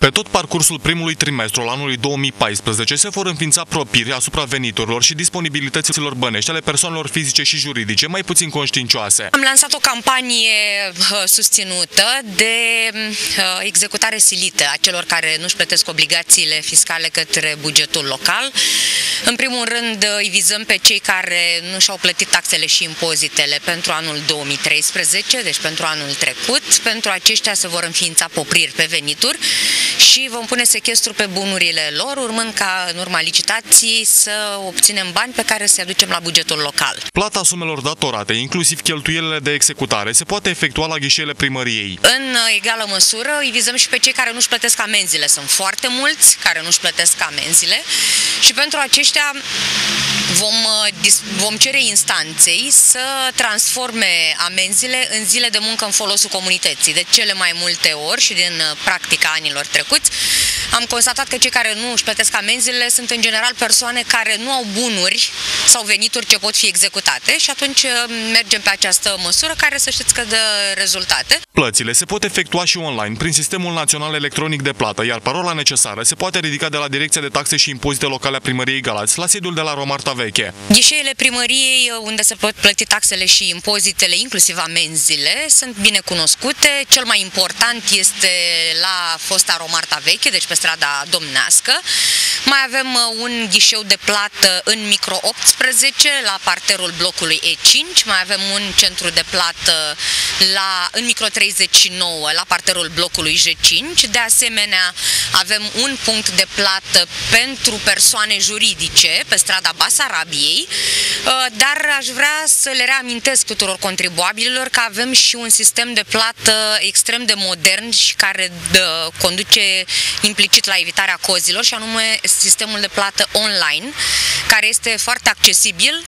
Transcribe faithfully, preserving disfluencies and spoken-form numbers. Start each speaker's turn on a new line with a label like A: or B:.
A: Pe tot parcursul primului trimestru al anului două mii paisprezece se vor înființa propiri asupra veniturilor și disponibilităților bănești ale persoanelor fizice și juridice mai puțin conștiincioase.
B: Am lansat o campanie susținută de executare silită a celor care nu-și plătesc obligațiile fiscale către bugetul local. În primul rând îi vizăm pe cei care nu și-au plătit taxele și impozitele pentru anul două mii treisprezece, deci pentru anul trecut. Pentru aceștia se vor înființa popriri pe venituri și vom pune sechestru pe bunurile lor, urmând ca în urma licitației să obținem bani pe care să-i aducem la bugetul local.
A: Plata sumelor datorate, inclusiv cheltuielile de executare, se poate efectua la ghișeele primăriei.
B: În egală măsură îi vizăm și pe cei care nu-și plătesc amenziile. Sunt foarte mulți care nu-și plătesc amenziile și pentru aceștia vom, vom cere instanței să transforme amenziile în zile de muncă în folosul comunității. De cele mai multe ori și din practica anilor trecuți am constatat că cei care nu își plătesc amenziile sunt în general persoane care nu au bunuri sau venituri ce pot fi executate și atunci mergem pe această măsură care să știți că dă rezultate.
A: Plățile se pot efectua și online prin Sistemul Național Electronic de Plată, iar parola necesară se poate ridica de la Direcția de Taxe și Impozite Locale a Primăriei Galați la sediul de la Romarta Veche.
B: Ghișeele primăriei, unde se pot plăti taxele și impozitele, inclusiv amenziile, sunt bine cunoscute. Cel mai important este la fosta Romarta Veche, deci pe strada Domnească. Mai avem un ghișeu de plată în micro optsprezece, la parterul blocului E cinci, mai avem un centru de plată la, în micro treizeci și nouă, la parterul blocului J cinci. De asemenea, avem un punct de plată pentru persoane juridice pe strada Basarabiei, dar aș vrea să le reamintesc tuturor contribuabililor că avem și un sistem de plată extrem de modern și care dă, conduce implicit la evitarea cozilor, și anume sistemul de plată online, care este foarte accesibil